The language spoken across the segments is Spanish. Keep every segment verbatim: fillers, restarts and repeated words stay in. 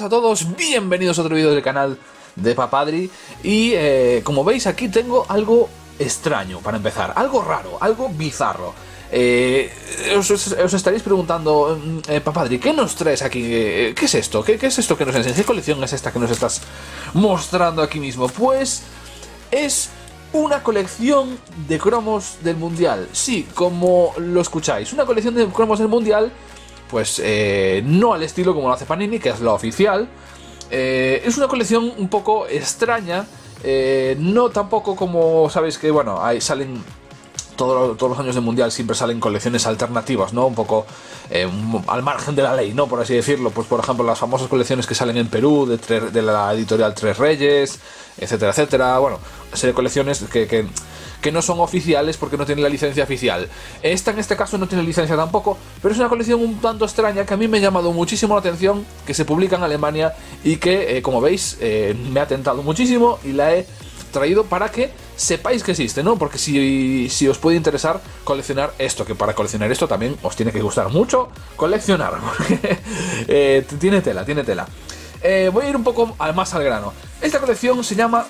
a todos, bienvenidos a otro vídeo del canal de Papadri. Y eh, como veis aquí tengo algo extraño para empezar, algo raro, algo bizarro. eh, os, os, os estaréis preguntando, eh, Papadri, ¿qué nos traes aquí? Eh, ¿Qué es esto? ¿Qué, ¿Qué es esto que nos enseñas? ¿Qué colección es esta que nos estás mostrando aquí mismo? Pues es una colección de cromos del Mundial. Sí, como lo escucháis, una colección de cromos del Mundial. Pues eh, no al estilo como lo hace Panini, que es la oficial. Eh, es una colección un poco extraña. Eh, no tampoco como, sabéis que, bueno, ahí salen todos, todos los años del Mundial, siempre salen colecciones alternativas, ¿no? Un poco eh, al margen de la ley, ¿no? Por así decirlo. Pues por ejemplo las famosas colecciones que salen en Perú, de, tre de la editorial Tres Reyes, etcétera, etcétera. Bueno, una serie de colecciones que... que que no son oficiales porque no tienen la licencia oficial. Esta en este caso no tiene licencia tampoco, pero es una colección un tanto extraña que a mí me ha llamado muchísimo la atención, que se publica en Alemania y que, eh, como veis, eh, me ha tentado muchísimo y la he traído para que sepáis que existe, ¿no? Porque si, si os puede interesar coleccionar esto, que para coleccionar esto también os tiene que gustar mucho coleccionar, porque eh, tiene tela, tiene tela. Eh, voy a ir un poco al, más al grano. Esta colección se llama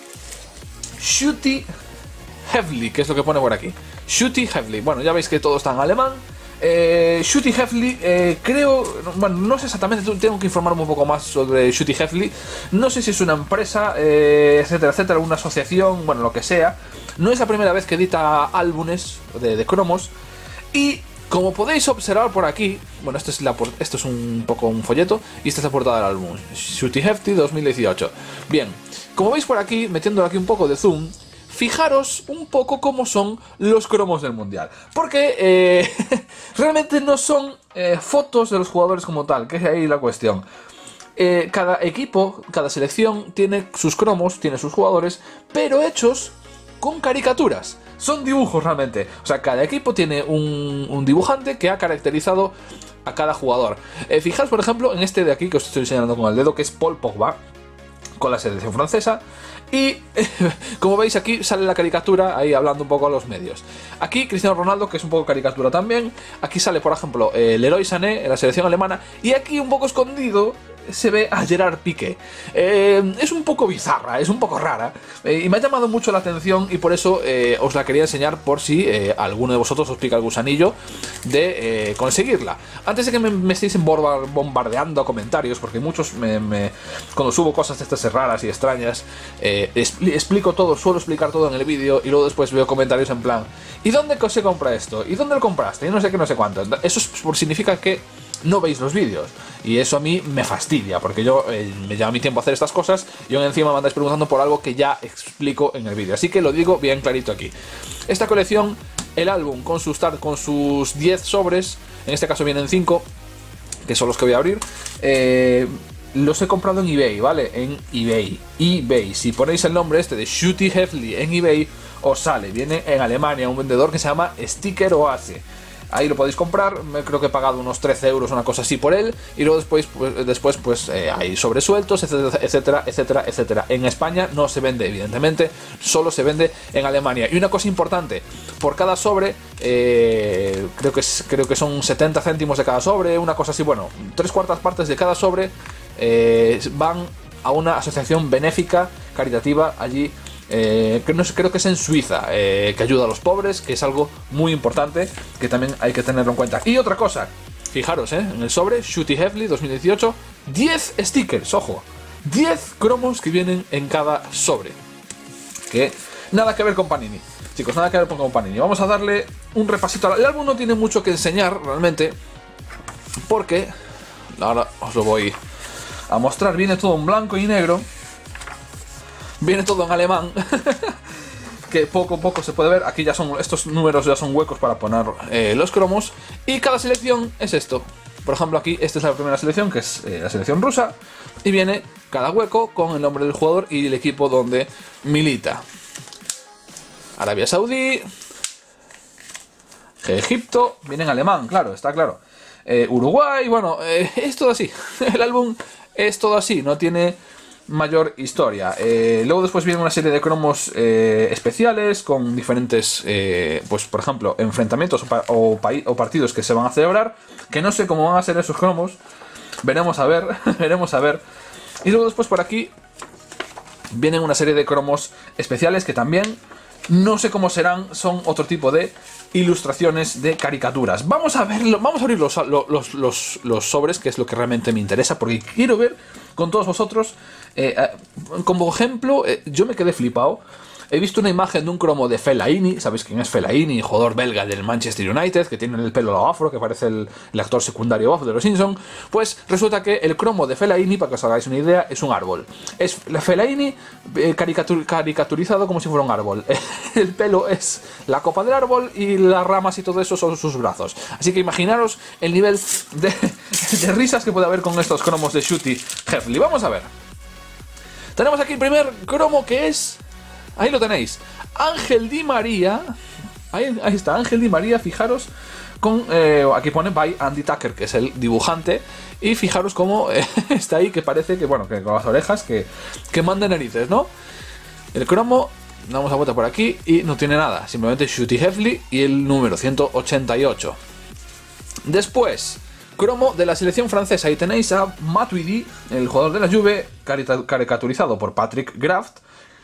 Shooty Hefli, que es lo que pone por aquí. Shooty Hefli. Bueno, ya veis que todo está en alemán. Eh, Shooty Hefli, eh, creo... Bueno, no sé exactamente, tengo que informarme un poco más sobre Shooty Hefli. No sé si es una empresa, eh, etcétera, etcétera, una asociación, bueno, lo que sea. No es la primera vez que edita álbumes de, de cromos. Y como podéis observar por aquí, bueno, esto es, la, esto es un poco un folleto y esta es la portada del álbum. Shooty Hefli dos mil dieciocho. Bien, como veis por aquí, metiéndole aquí un poco de zoom, fijaros un poco cómo son los cromos del Mundial. Porque eh, realmente no son eh, fotos de los jugadores como tal, que es ahí la cuestión. Eh, cada equipo, cada selección tiene sus cromos, tiene sus jugadores, pero hechos con caricaturas. Son dibujos realmente. O sea, cada equipo tiene un, un dibujante que ha caracterizado a cada jugador. Eh, fijaos, por ejemplo, en este de aquí que os estoy señalando con el dedo, que es Paul Pogba, con la selección francesa. Y como veis aquí sale la caricatura ahí hablando un poco a los medios. Aquí Cristiano Ronaldo, que es un poco caricatura también. Aquí sale por ejemplo eh, Leroy Sané en la selección alemana. Y aquí un poco escondido se ve a Gerard Piqué. Eh, es un poco bizarra, es un poco rara, eh, y me ha llamado mucho la atención y por eso eh, os la quería enseñar por si eh, alguno de vosotros os pica el gusanillo de eh, conseguirla. Antes de que me, me estéis bombardeando comentarios, porque muchos me, me, cuando subo cosas de estas raras y extrañas, eh, expl explico todo, suelo explicar todo en el vídeo y luego después veo comentarios en plan, ¿y dónde se compra esto? ¿Y dónde lo compraste? Y no sé qué, no sé cuánto. Eso es, por, significa que no veis los vídeos. Y eso a mí me fastidia, porque yo eh, me lleva mi tiempo hacer estas cosas y aún encima me andáis preguntando por algo que ya explico en el vídeo. Así que lo digo bien clarito aquí. Esta colección, el álbum con sus, con sus diez sobres, en este caso vienen cinco, que son los que voy a abrir, eh, los he comprado en eBay, ¿vale? En eBay. eBay. Si ponéis el nombre este de Shooty Hefli en eBay, os sale. Viene en Alemania un vendedor que se llama Sticker Oase. Ahí lo podéis comprar, me creo que he pagado unos trece euros, una cosa así por él. Y luego después, pues, después, pues eh, hay sobresueltos, etcétera, etcétera, etcétera, etcétera. En España no se vende, evidentemente, solo se vende en Alemania. Y una cosa importante, por cada sobre, eh, creo, que es, creo que son setenta céntimos de cada sobre, una cosa así, bueno, tres cuartas partes de cada sobre eh, van a una asociación benéfica, caritativa, allí. Eh, que no, creo que es en Suiza, eh, que ayuda a los pobres, que es algo muy importante que también hay que tenerlo en cuenta. Y otra cosa, fijaros, eh, en el sobre Shooty Hefli dos mil dieciocho, diez stickers, ojo, diez cromos que vienen en cada sobre, que nada que ver con Panini, chicos, nada que ver con Panini. Vamos a darle un repasito. El álbum no tiene mucho que enseñar realmente, porque ahora os lo voy a mostrar. Viene todo en blanco y negro. Viene todo en alemán, que poco a poco se puede ver. Aquí ya son, estos números ya son huecos para poner eh, los cromos. Y cada selección es esto. Por ejemplo aquí, esta es la primera selección, que es eh, la selección rusa. Y viene cada hueco con el nombre del jugador y el equipo donde milita. Arabia Saudí, Egipto, viene en alemán, claro, está claro. eh, Uruguay, bueno, eh, es todo así. El álbum es todo así, no tiene mayor historia. Eh, luego después viene una serie de cromos eh, especiales con diferentes, eh, pues por ejemplo, enfrentamientos o, pa o, o partidos que se van a celebrar, que no sé cómo van a ser esos cromos. Veremos a ver, veremos a ver. Y luego después por aquí vienen una serie de cromos especiales que también no sé cómo serán, son otro tipo de ilustraciones de caricaturas. Vamos a verlo, vamos a abrir los, los, los, los sobres, que es lo que realmente me interesa, porque quiero ver con todos vosotros. Eh, como ejemplo, eh, yo me quedé flipado. He visto una imagen de un cromo de Fellaini. ¿Sabéis quién es Fellaini? Jugador belga del Manchester United, que tiene el pelo afro, que parece el, el actor secundario de los Simpsons. Pues resulta que el cromo de Fellaini, para que os hagáis una idea, es un árbol. Es la Fellaini eh, caricatur, caricaturizado como si fuera un árbol. El pelo es la copa del árbol y las ramas y todo eso son sus brazos. Así que imaginaros el nivel de, de risas que puede haber con estos cromos de Shooty Hefley. Vamos a ver. Tenemos aquí el primer cromo, que es... Ahí lo tenéis, Ángel Di María. Ahí, ahí está, Ángel Di María, fijaros, con eh, aquí pone by Andy Tucker, que es el dibujante. Y fijaros cómo eh, está ahí, que parece que, bueno, que con las orejas, que, que manda narices, ¿no? El cromo, damos la vuelta por aquí y no tiene nada, simplemente Shooty Hefley y el número ciento ochenta y ocho. Después, cromo de la selección francesa. Ahí tenéis a Matuidi, el jugador de la Juve, caricaturizado por Patrick Graft.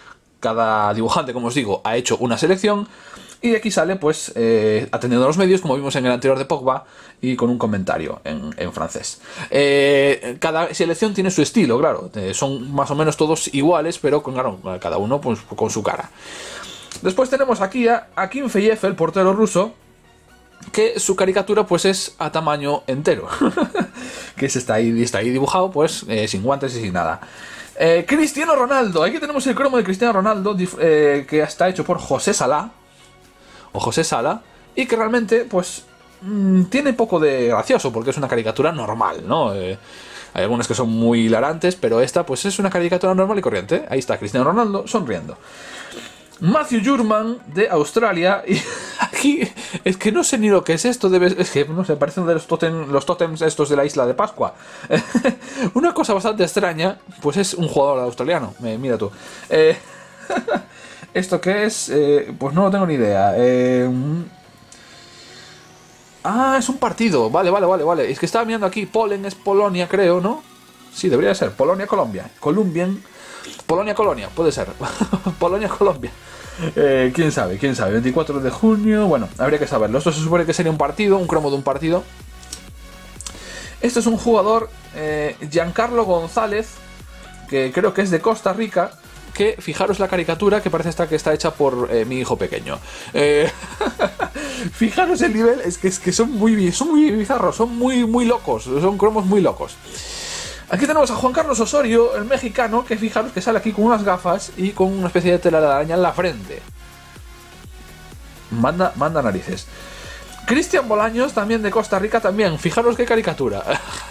Cada dibujante, como os digo, ha hecho una selección. Y aquí sale, pues, eh, atendiendo a los medios, como vimos en el anterior de Pogba, y con un comentario en, en francés. Eh, cada selección tiene su estilo, claro. Eh, son más o menos todos iguales, pero con, claro, cada uno pues, con su cara. Después tenemos aquí a Akinfeyev, el portero ruso, que su caricatura pues es a tamaño entero. Que se está ahí, está ahí dibujado, pues, eh, sin guantes y sin nada. Eh, Cristiano Ronaldo, aquí tenemos el cromo de Cristiano Ronaldo, eh, que está hecho por José Salá, o José Sala, y que realmente, pues, mmm, tiene poco de gracioso, porque es una caricatura normal, ¿no? Eh, hay algunas que son muy hilarantes, pero esta, pues, es una caricatura normal y corriente. Ahí está Cristiano Ronaldo sonriendo. Matthew Jurman, de Australia, y aquí es que no sé ni lo que es esto, debe, es que no sé, parecen de los, totem, los tótems estos de la isla de Pascua. Una cosa bastante extraña, pues es un jugador australiano, eh, mira tú. Eh, ¿Esto qué es? Eh, pues no lo tengo ni idea. Eh, ah, es un partido, vale, vale, vale, vale. Es que estaba mirando aquí, Polen es Polonia, creo, ¿no? Sí, debería ser, Polonia-Colombia, Colombian... Polonia-Colonia, puede ser. Polonia-Colombia. Eh, quién sabe, quién sabe. veinticuatro de junio. Bueno, habría que saberlo. Esto se supone que sería un partido, un cromo de un partido. Este es un jugador, eh, Giancarlo González, que creo que es de Costa Rica. Que fijaros la caricatura, que parece esta que está hecha por eh, mi hijo pequeño. Eh, fijaros el nivel, es que, es que son muy, son muy bizarros, son muy, muy locos, son cromos muy locos. Aquí tenemos a Juan Carlos Osorio, el mexicano, que fijaros que sale aquí con unas gafas y con una especie de telaraña en la frente. Manda, manda narices. Cristian Bolaños, también de Costa Rica, también. Fijaros qué caricatura.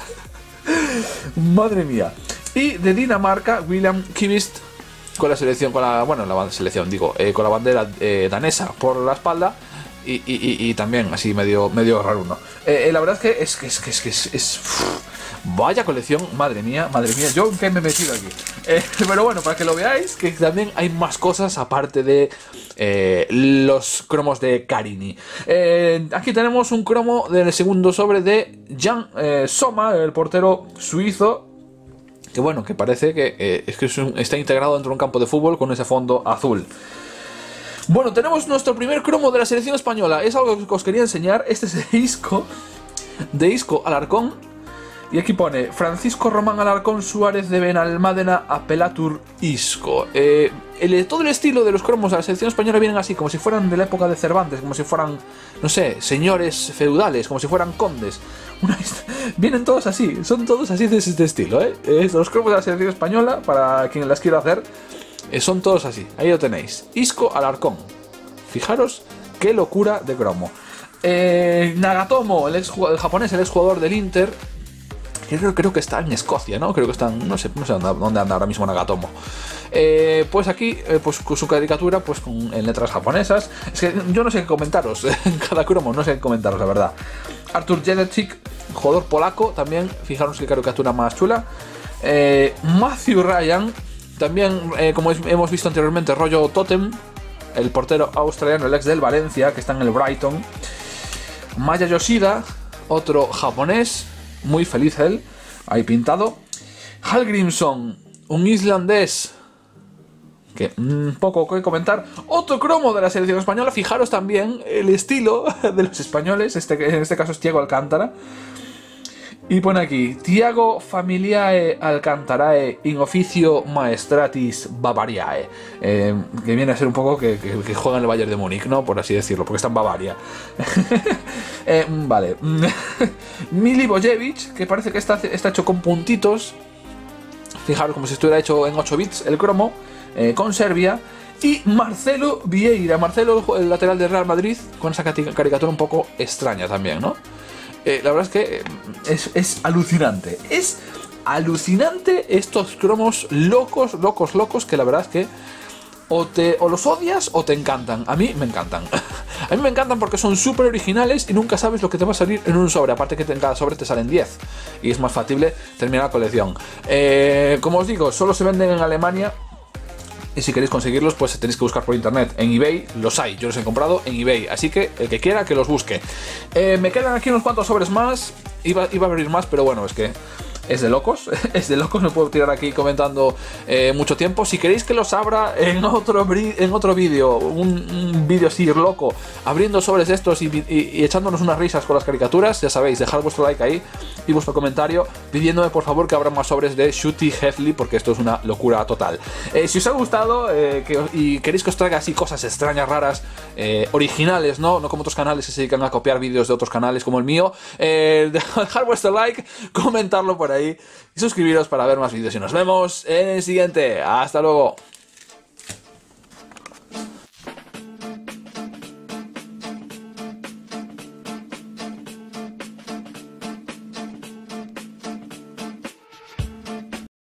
Madre mía. Y de Dinamarca, William Kvist, con la selección, con la, bueno, la selección, digo, eh, con la bandera eh, danesa por la espalda. Y, y, y, y también así medio, medio raro uno. Eh, eh, la verdad es que es que es que es, que es, es vaya colección, madre mía, madre mía, yo en qué me he metido aquí. Eh, pero bueno, para que lo veáis, que también hay más cosas aparte de eh, los cromos de Carini. Eh, aquí tenemos un cromo del segundo sobre de Jan eh, Sommer, el portero suizo. Que bueno, que parece que, eh, es que es un, está integrado dentro de un campo de fútbol con ese fondo azul. Bueno, tenemos nuestro primer cromo de la selección española. Es algo que os quería enseñar. Este es de Isco, de Isco Alarcón. Y aquí pone Francisco Román Alarcón Suárez de Benalmádena a Pelatur Isco. Eh, el, todo el estilo de los cromos de la selección española vienen así, como si fueran de la época de Cervantes, como si fueran, no sé, señores feudales, como si fueran condes. Una, vienen todos así, son todos así de este estilo, ¿eh? Eh, los cromos de la selección española, para quien las quiera hacer, eh, son todos así. Ahí lo tenéis. Isco Alarcón. Fijaros qué locura de cromo. Eh, Nagatomo, el, ex, el japonés, el exjugador del Inter. Creo, creo que está en Escocia, ¿no? Creo que está en, no sé, no sé dónde anda ahora mismo Nagatomo. Eh, pues aquí, eh, pues con su caricatura, pues con, en letras japonesas. Es que yo no sé qué comentaros, en cada cromo no sé qué comentaros, la verdad. Artur Jelecik, jugador polaco, también, fijaros qué caricatura más chula. Eh, Matthew Ryan, también, eh, como hemos visto anteriormente, rollo Totem, el portero australiano, el ex del Valencia, que está en el Brighton. Maya Yoshida, otro japonés, muy feliz él, ahí pintado. Hallgrímsson, un islandés que un poco que comentar. Otro cromo de la selección española. Fijaros también el estilo de los españoles. Este, en este caso es Thiago Alcántara. Y pone aquí: Thiago familiae Alcantarae in officio maestratis Bavariae. Eh, que viene a ser un poco que, que, que juega en el Bayern de Múnich, ¿no? Por así decirlo, porque está en Bavaria. eh, vale. Milivojevic, que parece que está, está hecho con puntitos. Fijaros, como si estuviera hecho en ocho bits el cromo. Eh, con Serbia. Y Marcelo Vieira, Marcelo, el lateral de Real Madrid, con esa caricatura un poco extraña también, ¿no? Eh, la verdad es que es, es alucinante. Es alucinante estos cromos locos, locos, locos, que la verdad es que o, te, o los odias o te encantan. A mí me encantan. A mí me encantan porque son súper originales y nunca sabes lo que te va a salir en un sobre. Aparte que en cada sobre te salen diez. Y es más factible terminar la colección. Eh, como os digo, solo se venden en Alemania. Y si queréis conseguirlos, pues tenéis que buscar por internet. En eBay los hay, yo los he comprado en eBay. Así que el que quiera que los busque. Eh, me quedan aquí unos cuantos sobres más. Iba, iba a abrir más, pero bueno, es que es de locos. Es de locos, me puedo tirar aquí comentando eh, mucho tiempo. Si queréis que los abra en otro, en otro vídeo, un, un vídeo así loco, abriendo sobres estos y, y, y echándonos unas risas con las caricaturas, ya sabéis, dejad vuestro like ahí y vuestro comentario pidiéndome por favor que abra más sobres de Shooty Headley, porque esto es una locura total. Eh, si os ha gustado eh, que, y queréis que os traiga así cosas extrañas, raras, eh, originales, ¿no? No como otros canales que se dedican a copiar vídeos de otros canales como el mío, eh, dejad vuestro like, comentarlo por ahí y suscribiros para ver más vídeos. Y nos vemos en el siguiente. Hasta luego.